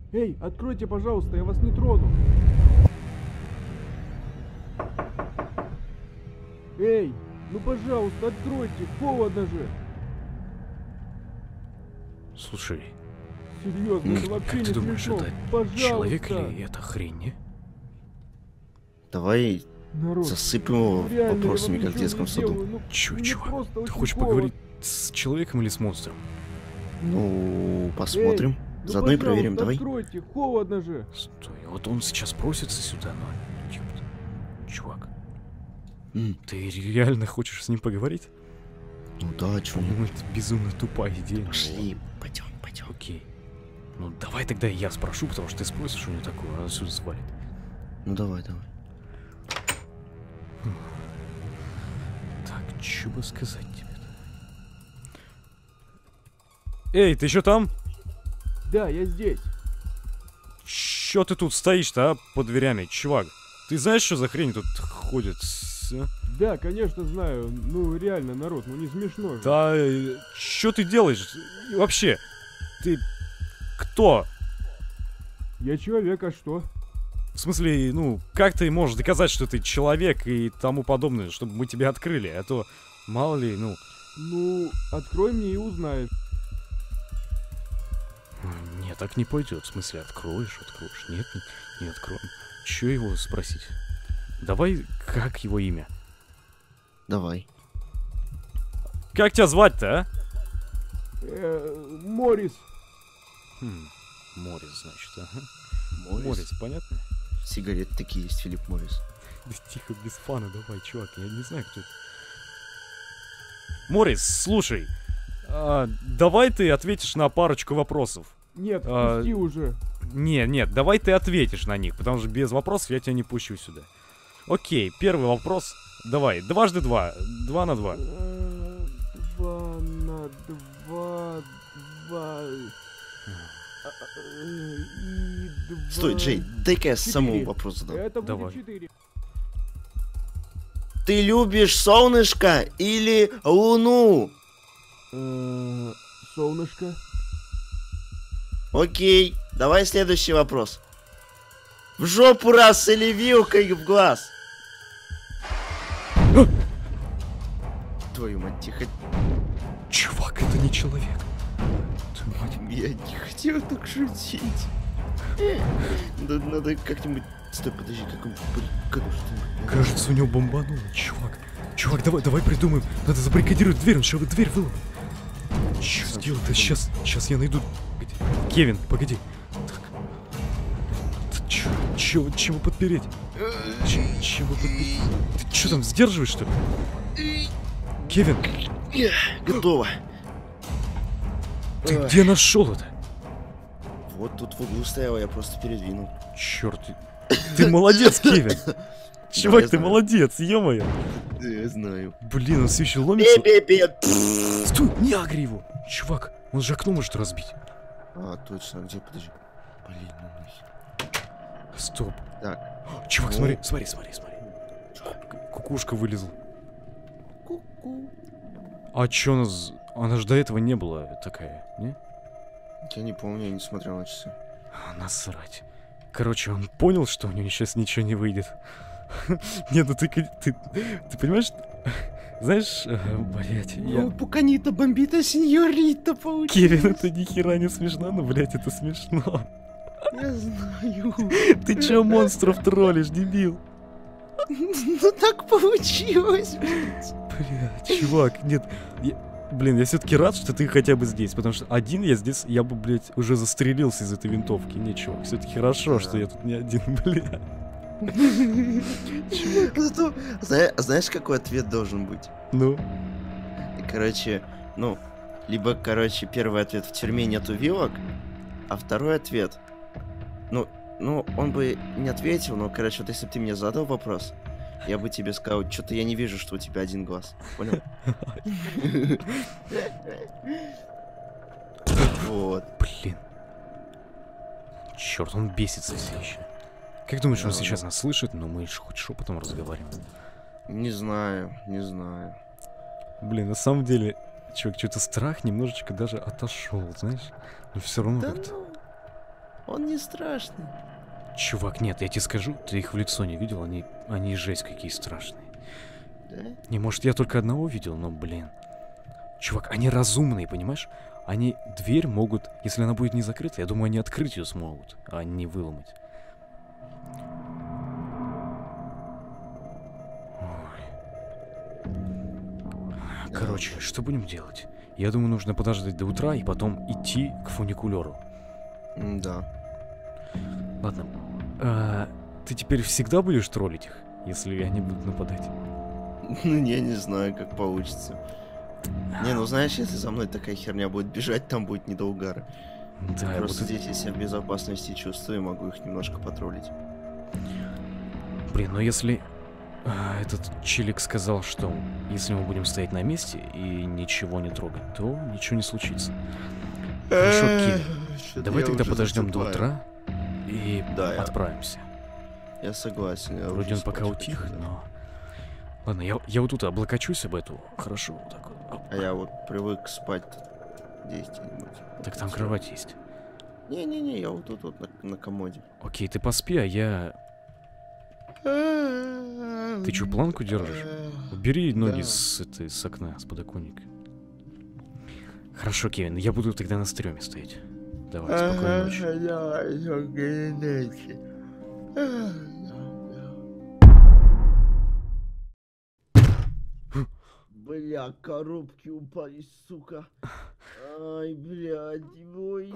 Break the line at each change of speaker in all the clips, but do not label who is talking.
Эй, откройте, пожалуйста, я вас не трону. Эй, ну пожалуйста, откройте, холодно же.
Слушай,
Серьезно, это вообще
как
не
ты думаешь,
смешно.
это
Пожалуйста.
человек или это хрень, не?
Давай
Народ,
засыпем его
реально, я
вопросами,
вам
как в
ничего
детском
не
саду.
делаю, ну, мне
Чувак,
просто
ты
очень
хочешь
холодно.
поговорить с человеком или с монстром?
Ну, посмотрим.
Ну,
Заодно и
пожалуйста,
проверим, давай.
откройте, холодно же.
Стой, вот он сейчас просится сюда, но... Ёпт. Чувак, ты реально хочешь с ним поговорить?
Ну да, чё
Ну,
нет.
это безумно тупая идея. но
Пошли,
ладно.
пойдем, пойдем.
Окей. Ну, давай тогда я спрошу, потому что ты спросишь у него такое, он отсюда свалит.
Ну давай, давай.
Так, что бы сказать тебе-то? Эй, ты еще там?
Да, я здесь.
Чё ты тут стоишь-то, а, под дверями, чувак? Ты знаешь, что за хрень тут ходит?
Да, конечно, знаю. Ну, реально, народ, ну не смешно же.
Да, что ты делаешь? И вообще, ты кто?
Я человек, а что?
В смысле, ну, как ты можешь доказать, что ты человек и тому подобное, чтобы мы тебя открыли? А то, мало ли, ну...
Ну, открой мне и узнаешь.
Нет, так не пойдет. В смысле, откроешь. Нет, не откроем. Че его спросить? Давай, как его имя?
Давай.
Как тебя звать-то, а?
Морис.
Морис, значит, ага.
Морис.
Морис, понятно?
Сигареты такие есть, Филипп Морис.
Да тихо, без фана, давай, чувак, я не знаю, кто это. Морис, слушай, давай ты ответишь на парочку вопросов.
Нет, пусти уже.
Нет, давай ты ответишь на них, потому что без вопросов я тебя не пущу сюда. Окей, первый вопрос. Давай, 2 × 2. 2 на 2.
2 на 2. 2. И 2.
Стой, Джей, дай-ка я
4.
самому вопрос задам.
Это будет
Давай.
4.
Ты любишь солнышко или луну?
Солнышко.
Окей, давай следующий вопрос. В жопу раз или вилкой в глаз? Твою мать, тихо.
Чувак, это не человек. Твою мать.
Я не хотел так шутить. Надо как-нибудь... Стой, подожди, как-нибудь...
Кажется, у него бомбануло, чувак. Чувак, давай придумаем. Надо забаррикадировать дверь, он сейчас дверь выломал. Что сделать-то? Сейчас я найду... Погоди. Кевин, погоди. Так. Чего подпереть? Чего подпереть? Ты что там, сдерживаешь, что ли? Кевин,
Готово.
ты где нашел это?
Вот тут в углу стояла, я просто передвинул.
Черт, ты молодец, Кевин. Чувак,
я
ты
знаю.
молодец, ё-моё.
Да, я знаю.
Блин, он все еще ломится.
Пе-пе-пе.
Стой, не агри его. Чувак, он же окно может разбить.
А, точно, где, подожди. Блин, ну нахер.
Стоп.
Так.
Чувак,
Ну.
смотри. Кукушка вылезла.
Ку-ку.
А чё у нас... Она же до этого не была такая, не?
Я не помню, я не смотрел на часы.
Насрать. Короче, он понял, что у него сейчас ничего не выйдет. Нет, ну ты понимаешь... Знаешь, блять, я...
Пуканита бомбита сеньорита получилось.
Кевин, это ни хера не смешно, но, блять, это смешно.
Я знаю.
Ты чё монстров троллишь, дебил?
Ну так получилось.
Бля, чувак, нет. Блин, я все-таки рад, что ты хотя бы здесь, потому что один я здесь, я бы, блядь, уже застрелился из этой винтовки. Не, чувак, все-таки хорошо, что я тут не один, бля.
Зато, знаешь, какой ответ должен быть?
Ну?
Короче, ну, либо, короче, первый ответ: в тюрьме нету вилок, а второй ответ, ну, он бы не ответил, но, короче, вот если бы ты мне задал вопрос, я бы тебе сказал, что-то я не вижу, что у тебя один глаз. Понял? Вот.
Блин. Черт, он бесится все еще. Как думаешь, он сейчас нас слышит? Ну, мы же хоть шепотом разговариваем.
Не знаю.
Блин, на самом деле, чувак, что-то страх немножечко даже отошел, знаешь? Но все равно
Да
как-то.
ну. Он не страшный.
Чувак, нет, я тебе скажу, ты их в лицо не видел, они жесть какие страшные.
Да?
Не, может, я только одного видел, но, блин. Чувак, они разумные, понимаешь? Они дверь могут, если она будет не закрыта, я думаю, они открыть ее смогут, а не выломать. Ой. Короче, что будем делать? Я думаю, нужно подождать до утра и потом идти к фуникулеру.
Да.
Ладно. Ты теперь всегда будешь троллить их, если они будут нападать?
Ну, я не знаю, как получится. Не, ну знаешь, если за мной такая херня будет бежать, там будет не до угара.
Да,
Просто
вот
здесь я себя в безопасности чувствую и могу их немножко потроллить.
Блин, но если этот челик сказал, что если мы будем стоять на месте и ничего не трогать, то ничего не случится. Хорошо, Кир, давай тогда подождем до утра и
Да,
отправимся.
я согласен. Я
Вроде
уже
он пока
спать
утих,
хочу, да.
но... Ладно, я вот тут облокочусь об эту. Хорошо, вот так вот. Оп.
А я вот привык спать здесь где-нибудь.
Так там кровать есть.
Не-не-не, я вот тут вот на комоде.
Окей, ты поспи, а я... Ты чё, планку держишь? Убери ноги
Да.
с окна, с подоконника. Хорошо, Кевин, я буду тогда на стреме стоять. Давай, спокойной ночи.
Бля, коробки упали, сука. Ай, блядь, ой,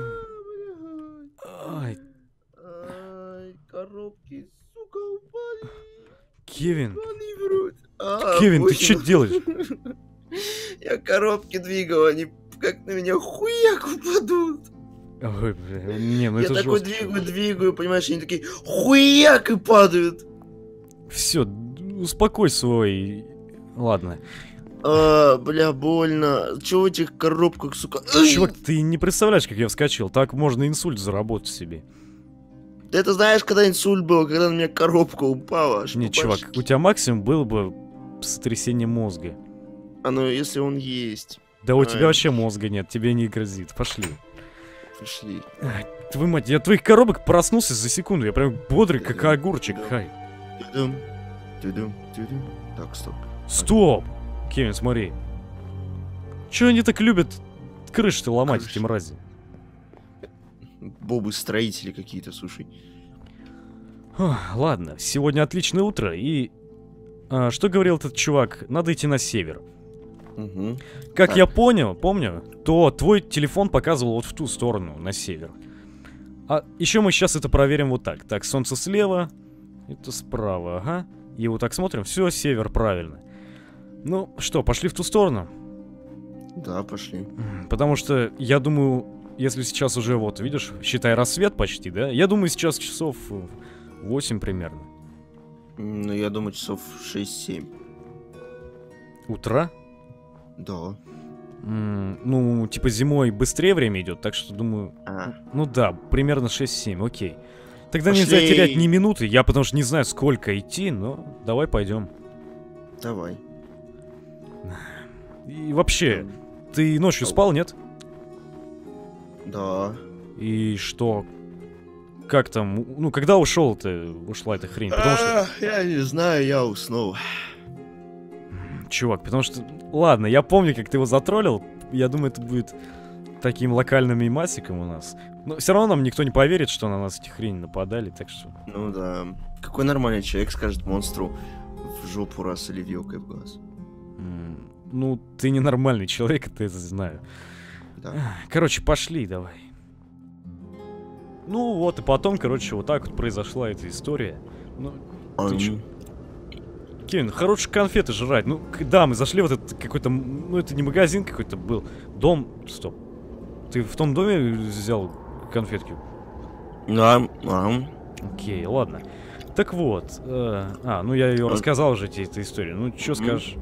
Ай,
ай, коробки, сука, упали.
Кевин,
Они врут.
Кевин, ты
пофиг.
что делаешь?
Я коробки двигал, они как на меня хуяк упадут.
Ой, бля, не, ну
Я
это
такой
жестко.
двигаю, понимаешь, они такие хуяк и падают.
Все, успокой свой... Ладно.
Бля, больно. Чего в этих коробках, сука?
Чувак, ты не представляешь, как я вскочил. Так можно инсульт заработать себе.
Ты это знаешь, когда инсульт был, когда на меня коробка упала? аж
Нет,
по
чувак,
башке?
у тебя максимум было бы сотрясение мозга.
А ну, если он есть.
Да у тебя
Ай.
вообще мозга нет, тебе не грозит. Пошли.
Пошли.
Твою мать, я от твоих коробок проснулся за секунду. Я прям бодрый, как огурчик.
Да.
Хай.
Тудум, тудум, тудум. Так, стоп.
Стоп! Кевин, смотри. Чё они так любят крыши-то ломать,
Крыши.
эти мрази?
Бобы-строители какие-то, слушай.
Ладно, сегодня отличное утро, и... что говорил этот чувак? Надо идти на север.
Угу.
Как
Так.
я помню, то твой телефон показывал вот в ту сторону, на север. А еще мы сейчас это проверим вот так. Так, солнце слева, это справа, ага. И вот так смотрим, все, север, правильно. Ну, что, пошли в ту сторону?
Да, пошли.
Потому что, я думаю, если сейчас уже, вот, видишь, считай, рассвет почти, да? Я думаю, сейчас часов 8 примерно.
Ну, я думаю, часов 6-7.
Утра?
Да.
Ну, типа зимой быстрее время идет, так что думаю... Ну да, примерно 6-7, окей. Тогда нельзя
Пошли.
терять ни минуты, я потому что не знаю, сколько идти, но давай пойдем.
Давай.
И вообще, ты ночью спал, нет?
Да.
И что? Как там? Ну, когда ушла эта хрень? Потому что...
Я не знаю, я уснул.
Чувак, потому что... Ладно, я помню, как ты его затроллил. Я думаю, это будет таким локальным мемасиком у нас. Но все равно нам никто не поверит, что на нас эти хрени нападали, так что...
Ну да. Какой нормальный человек скажет монстру в жопу раз или вилкой в глаз?
Ну, ты ненормальный человек, это я знаю.
Да.
Короче, пошли давай. Ну вот, и потом, короче, вот так вот произошла эта история. Ну, ты чё? Кевин, хорошие конфеты жрать. Ну, да, мы зашли в этот какой-то... Ну, это не магазин какой-то был. Дом... Стоп. Ты в том доме взял конфетки?
Да.
Окей, ладно. Так вот. Ну я ее рассказал уже тебе, эту историю. Ну, что скажешь?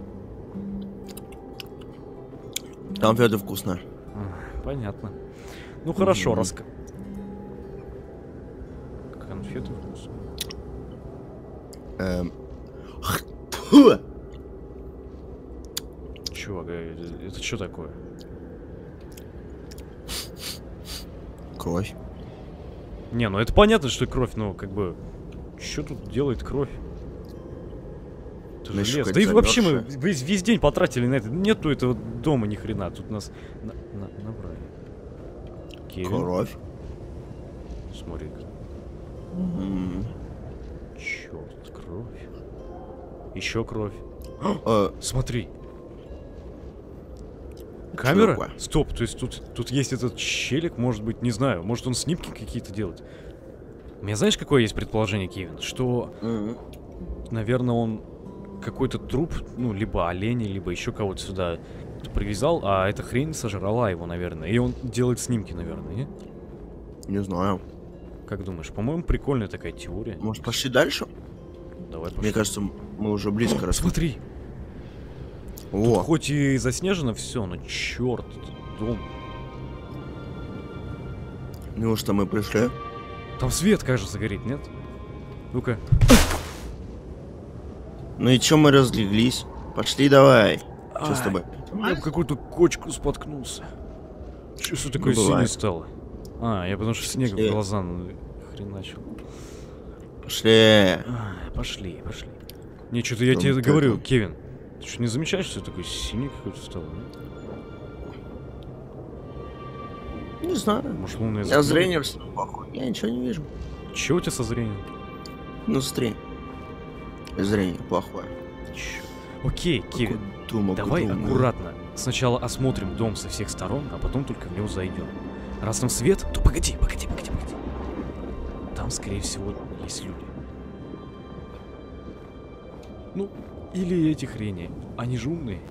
Конфеты вкусно.
Понятно. Ну, хорошо, конфеты вкусные. Чувак, это что такое?
Кровь.
Не, ну это понятно, что кровь, но как бы... Что тут делает кровь? Это
Ну,
же
еще
лес. Да и вообще мы
замерзшая.
весь день потратили на это. Нету этого дома ни хрена. Тут нас набрали. Кевин,
Кровь.
смотри.
М.
Черт, кровь. Еще кровь.
А,
Смотри. Камера?
такое?
Стоп, то есть тут есть этот челик, может быть, не знаю. Может он снимки какие-то делает. У меня знаешь, какое есть предположение, Кевин? Что,
М.
наверное, он какой-то труп, ну, либо оленя, либо еще кого-то сюда привязал, а эта хрень сожрала его, наверное. И он делает снимки, наверное, не?
Не знаю.
Как думаешь? По-моему, прикольная такая теория.
Может, пошли дальше?
Давай пошли.
Мне кажется, мы уже близко растем.
Смотри,
О,
хоть и заснежено все, но черт, дом.
неужто мы пришли?
Там свет, кажется, горит, нет? Ну-ка.
Ну и чё мы разлеглись? Пошли давай. Что с
Ай,
тобой?
Я в какую-то кочку споткнулся. Чё все такое
Ну,
синее
бывает.
стало? А, я потому что снег в
Пошли.
глаза хреначил.
Пошли.
Ай, пошли. Не, что-то я
Ну,
тебе
вот
говорю,
это.
Кевин. Ты что, не замечаешь, что такой синий какой-то стал?
Не знаю.
Может, лунная
Я зрение все плохое. Я ничего не вижу.
Чего у тебя со зрением?
Ну, смотри. Зрение плохое.
Чё? Окей, Кевин,
Думаю,
давай аккуратно. Сначала осмотрим дом со всех сторон, а потом только в него зайдем. Раз там свет, то погоди. Там, скорее всего, есть люди. Ну, или эти хрени. Они же умные.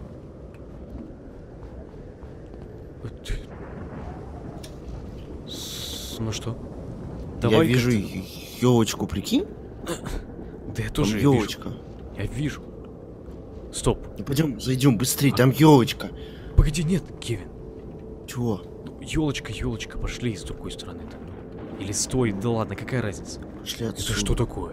Ну что?
Я
Давай-ка
вижу
ты-
елочку, прикинь?
Да я
Там
тоже вижу.
елочка.
Я вижу. Стоп.
Пойдем, зайдем быстрее, там елочка.
Погоди, нет, Кевин.
Чего?
Елочка, пошли с другой стороны. Или стой, да ладно, какая разница?
Пошли отсюда.
Это что такое?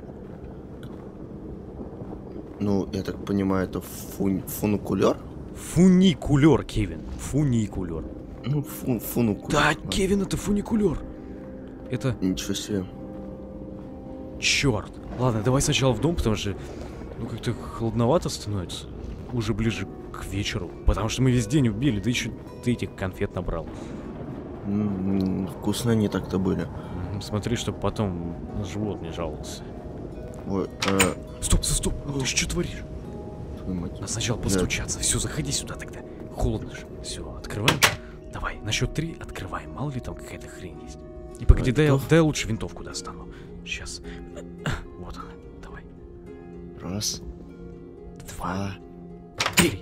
Ну, я так понимаю, это фуникулер?
Фуникулер, Кевин. Фуникулер.
Ну, фуникулер.
Да, Кевин, это фуникулер. Это
Ничего себе.
черт. Ладно, давай сначала в дом, потому что ну как-то холодновато становится. Уже ближе к вечеру. Потому что мы весь день убили, да еще ты этих конфет набрал.
Вкусно они так-то были.
Смотри, чтобы потом живот не жаловался.
Ой,
Стоп, ты что творишь?
твою мать.
Надо сначала постучаться. Все, заходи сюда тогда. Холодно же. Все, открываем. Давай, на счет 3 открываем. Мало ли там какая-то хрень есть. И погоди, дай я лучше винтовку достану. Сейчас. Вот она. Давай.
Раз,
2,
два.
3.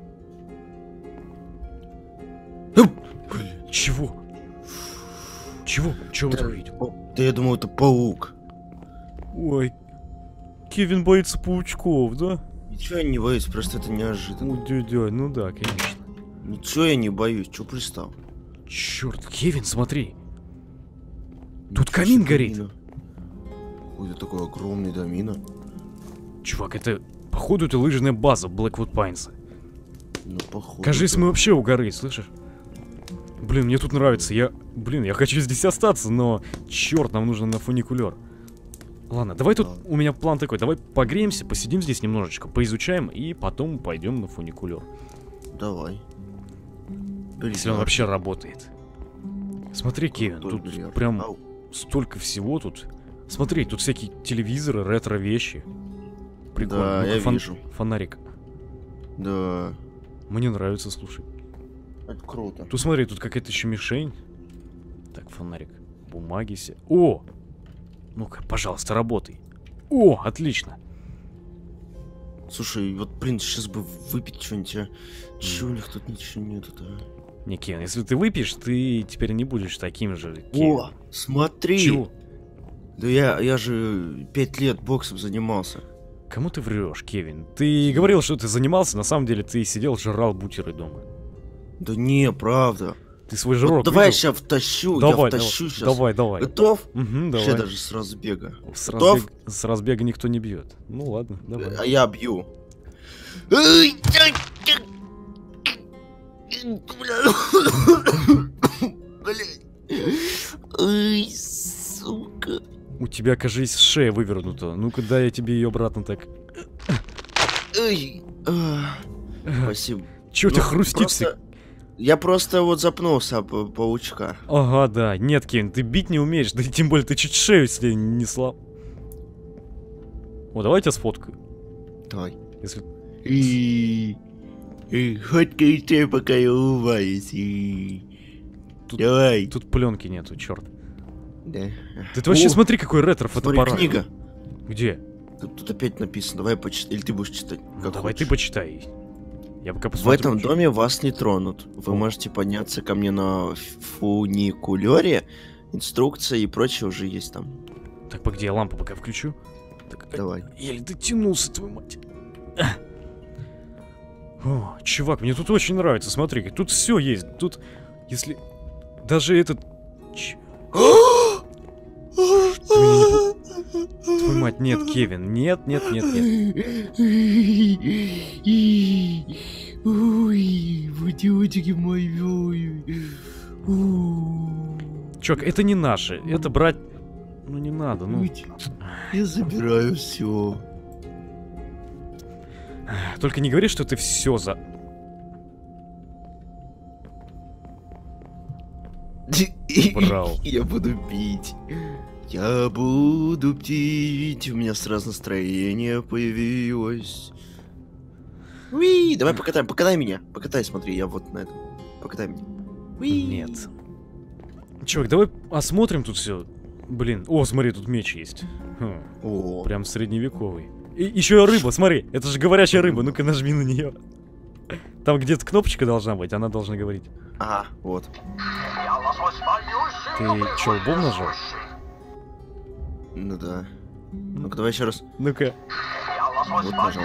Чего? Чего? Чего ты увидел?
Да я думал, это паук.
Ой. Кевин боится паучков, да?
Ничего я не боюсь, просто это неожиданно.
Ой, дядя, ну да, конечно.
Ничего я не боюсь, чё пристал?
Черт, Кевин, смотри. Тут
Ничего
камин
себе
горит.
домина. Ой, это такой огромный домина.
Чувак, это, походу, это лыжная база Blackwood Pines.
Ну, походу.
Кажись,
да.
мы вообще у горы, слышишь? Блин, мне тут нравится. Я хочу здесь остаться, но черт, нам нужно на фуникулер. Ладно, давай тут у меня план такой. Давай погреемся, посидим здесь немножечко, поизучаем и потом пойдем на фуникулер.
Давай.
Если он вообще работает. Смотри, Кевин, тут прям столько всего тут. Смотри, тут всякие телевизоры, ретро-вещи. Прикольно.
Да,
Ну-ка,
я вижу.
Фонарик.
Да,
Мне нравится, слушай.
это круто.
Тут смотри, тут какая-то еще мишень. Так, фонарик. Бумаги все. О! Ну-ка, пожалуйста, работай. О, отлично.
Слушай, вот, блин, сейчас бы выпить что-нибудь, а? Чего у них тут ничего нету-то, а?
Не, Кен, если ты выпьешь, ты теперь не будешь таким же, Кен.
О, смотри!
Чего?
Да я же 5 лет боксом занимался.
Кому ты врешь, Кевин? Ты говорил, что ты занимался, на самом деле ты сидел, жрал бутеры дома.
Да не, правда.
Ты свой жирок
Вот давай я
видел?
сейчас втащу,
Давай,
я втащу сейчас.
давай.
Готов?
Угу,
Вообще
давай.
даже с разбега.
С с разбега никто не бьет. Ну ладно, давай.
А я бью. Ай, Блядь. Ай,
У тебя, кажись, шея вывернута. Ну-ка, дай я тебе ее обратно так.
Ой, спасибо.
Чё у тебя
Ну,
хрустит?
просто- Я просто вот запнулся об паучка.
Ага, да. Нет, Кевин, ты бить не умеешь. Да и тем более ты чуть шею себе не слаб. О, давай я тебя сфоткаю.
Давай.
Если...
Фоткай, пока я улыбаюсь.
Тут-
Давай.
Тут пленки нету, черт.
Да.
Ты вообще
О,
смотри, какой ретро
Смотри,
фотоаппарат.
книга.
Где?
Тут опять написано. Давай почитай. Или ты будешь читать?
Ну,
как
давай
хочешь.
ты почитай. Я пока
В
посмотрю.
этом доме вас не тронут. Вы
О.
можете подняться ко мне на фуникулере. Инструкция и прочее уже есть там.
Так, погоди, я лампу пока включу. Так,
Давай.
еле дотянулся, твою мать. О, чувак, мне тут очень нравится, смотри, тут все есть. Тут, если... Даже этот... Твою мать, нет, Кевин, нет, нет, нет, нет.
Ой, водички мои.
Чувак, это не наши, это брать... Ну не надо, ну...
Я забираю все.
Только не говори, что ты все за... Брал.
Я буду пить. Я буду пить. У меня сразу настроение появилось. Уи, давай покатай, покатай меня. Покатай, смотри, я вот на этом. Покатай меня. Уи.
Нет. Чувак, давай осмотрим тут все. Блин, о, смотри, тут меч есть. Хм,
О,
прям средневековый. И еще рыба, смотри, это же говорящая рыба, ну-ка нажми на нее. Там где-то кнопочка должна быть, она должна говорить.
ага, вот.
Ты чё, лбом нажал?
Ну да. Ну-ка, давай еще раз.
Ну-ка.
Вот нажал.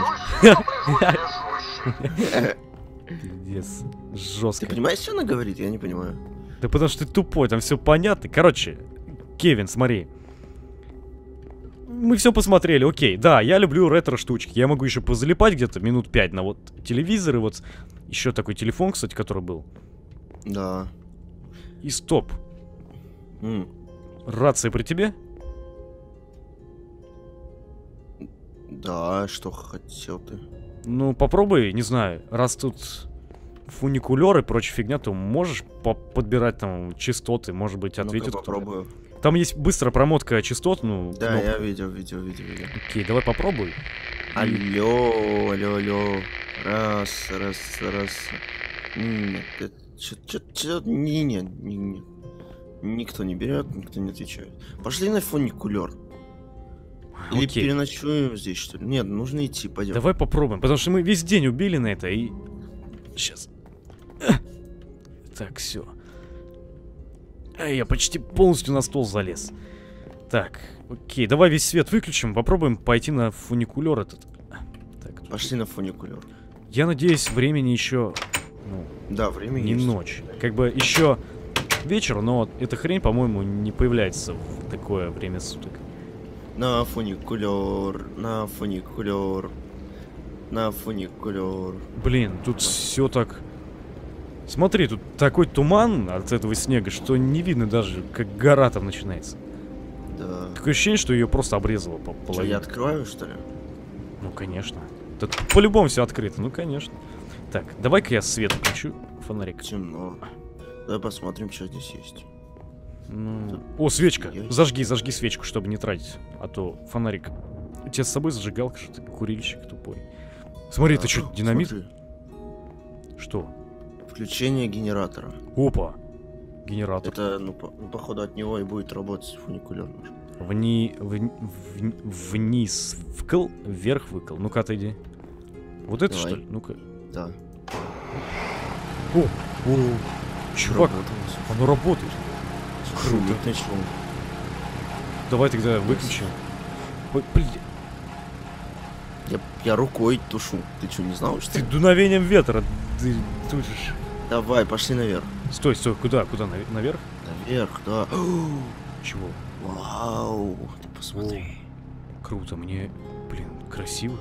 Пиздец.
Ты
Жестко.
понимаешь, что она говорит? Я не понимаю.
Да потому что ты тупой, там все понятно. Короче, Кевин, смотри. Мы все посмотрели, окей. Да, я люблю ретро-штучки. Я могу еще позалипать где-то минут 5 на вот телевизор и вот еще такой телефон, кстати, который был.
Да.
И стоп. Рация при тебе?
Да, что хотел ты?
Ну, попробуй, не знаю, раз тут фуникулер и прочая фигня, то можешь подбирать там частоты, может быть, ответит
Ну-ка,
кто-то.
попробую.
Там есть быстрая промотка частот, ну...
Да,
кнопка.
я видел.
Окей, давай попробуй.
Алло, алло. Раз. Нет, чё, не. Никто не берет, никто не отвечает. Пошли на фуникулер. Или
Окей.
переночуем здесь, что ли? Нет, нужно идти, пойдем.
Давай попробуем, потому что мы весь день убили на это и... Сейчас. Так, все. Я почти полностью на стол залез. Так, окей, давай весь свет выключим, попробуем пойти на фуникулер этот. Так, тут-
Пошли на фуникулер.
Я надеюсь, времени еще... Ну,
Да, время
не
есть.
ночь. Как бы еще вечер, но эта хрень, по-моему, не появляется в такое время суток.
На фуникулер.
Блин, тут все так... Смотри, тут такой туман от этого снега, что не видно даже, как гора там начинается.
Да.
Такое ощущение, что ее просто обрезало по
Что,
половине.
я открою, что ли?
Ну, конечно. Тут по-любому все открыто, ну, конечно. Так, давай-ка я свет включу, фонарик.
Темно. Давай посмотрим, что здесь есть.
Ну... О, свечка!
Я-
Зажги свечку, чтобы не тратить. А то фонарик... У тебя с собой зажигалка, что ты курильщик тупой. Смотри, это
А,
что, динамит?
смотри.
Что?
Включение генератора.
Опа! Генератор.
Это, походу, от него и будет работать фуникулер.
Вниз вкл, вверх выкл. Ну-ка, отойди. Вот это,
Давай.
что ли? Ну-ка.
Да.
О, чувак,
Работает.
оно работает.
Шумит начал.
Давай тогда выключим. Ой, блин,
Я рукой тушу. Ты что, не знал, что
ты
ли?
дуновением ветра ты тушишь.
Давай, пошли наверх.
Стой, куда? Наверх?
Наверх, да.
Чего?
Вау, ты посмотри.
Круто, мне, блин, красиво.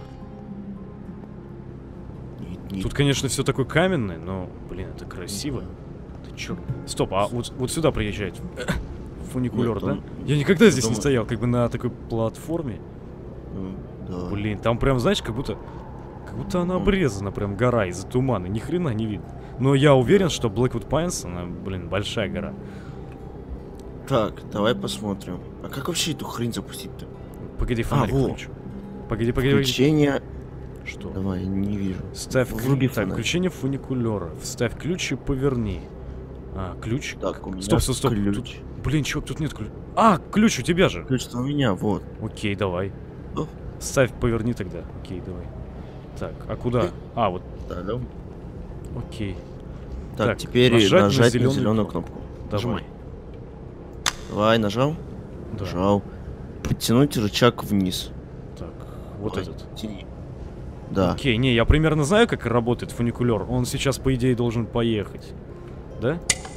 Не-
Тут, конечно, все такое каменное, но, блин, это красиво. Ты чё? Стоп, а вот сюда приезжает. фуникулер, да?
Потом-
Я никогда здесь не
потом-
стоял, как бы на такой платформе.
Ну, да.
Блин, там прям, знаешь, как будто она обрезана, прям гора из-за тумана, ни хрена не видно. Но я уверен, что Blackwood Pines, она, блин, большая гора.
Так, давай посмотрим. А как вообще эту хрень запустить-то?
Погоди, фонарик
во.
включу. Погоди.
Включение...
Что?
Давай, я не вижу.
Ставь
Вруби
так,
фонарик.
включение фуникулера. Вставь ключ и поверни. А, ключ?
Так, у меня
Стоп.
ключ.
Тут, блин, чувак, тут нет ключа. А, ключ у тебя же.
Ключ-то у меня, вот.
Окей, давай.
Оп.
Ставь, поверни тогда. Окей, давай. Так, а куда? А, вот,
Так, да.
окей.
Так,
Так,
теперь
нажать на
нажать на
зелёную
зеленую кнопку.
Давай.
Нажимай. Давай, нажал?
Да.
Нажал. Подтянуть рычаг вниз.
Так, вот
Давай,
этот.
тяни. Да.
Окей, не, я примерно знаю, как работает фуникулер. Он сейчас, по идее, должен поехать. Да?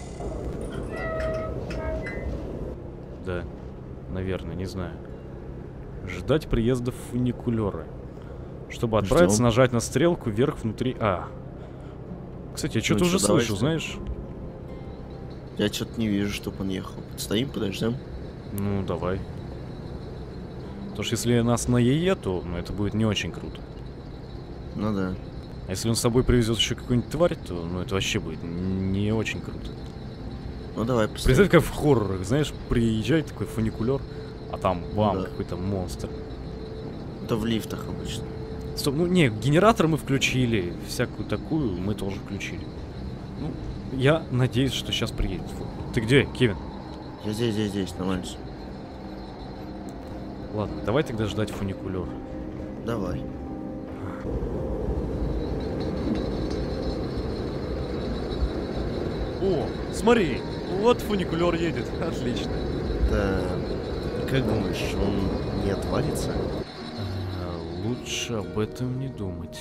Да. Наверное, не знаю. Ждать приезда фуникулера. Чтобы отправиться,
Ждём.
нажать на стрелку вверх внутри... А. Кстати, я что-то
Ну
уже
чё, давай
слышу,
ждём.
знаешь?
Я что-то не вижу, чтобы он ехал. Стоим, подождем.
Ну, давай. Потому что если нас на ЕЕ, то ну, это будет не очень круто.
Ну да.
А если он с собой привезет еще какую-нибудь тварь, то ну это вообще будет не очень круто.
Ну давай, поставим.
Представь, как в хоррорах, знаешь, приезжает такой фуникулер, а там бам,
да.
какой-то монстр.
Это в лифтах обычно.
Стоп, ну не, генератор мы включили, всякую такую мы тоже включили. Ну, я надеюсь, что сейчас приедет. Ты где, Кевин?
Я здесь, нормально. всё.
Ладно, давай тогда ждать фуникулер.
Давай.
О, смотри, вот фуникулер едет, отлично.
Да. Как думаешь, он не отвалится?
Лучше об этом не думать.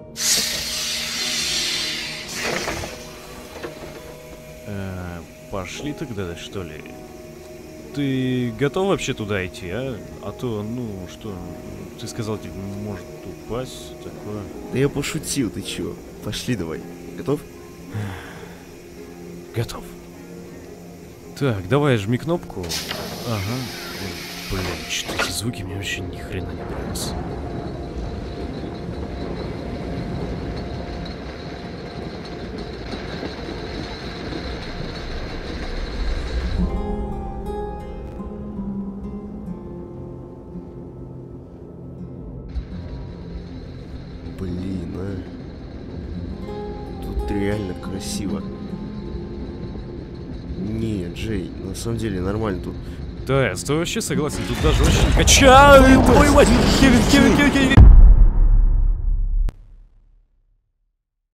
Пошли тогда, что ли? Ты готов вообще туда идти, а? А то, ну, что, ты сказал, типа, может упасть, такое.
Да я пошутил, ты чё? Пошли давай. Готов?
Готов. Так, давай жми кнопку. Ага. Ой, блин, что эти звуки мне вообще ни хрена не нравятся.
Блин, а. Тут реально красиво. Не, Джей, на самом деле нормально тут.
Да, я с тобой вообще согласен, тут даже очень качает. Ой, мать, Кевин,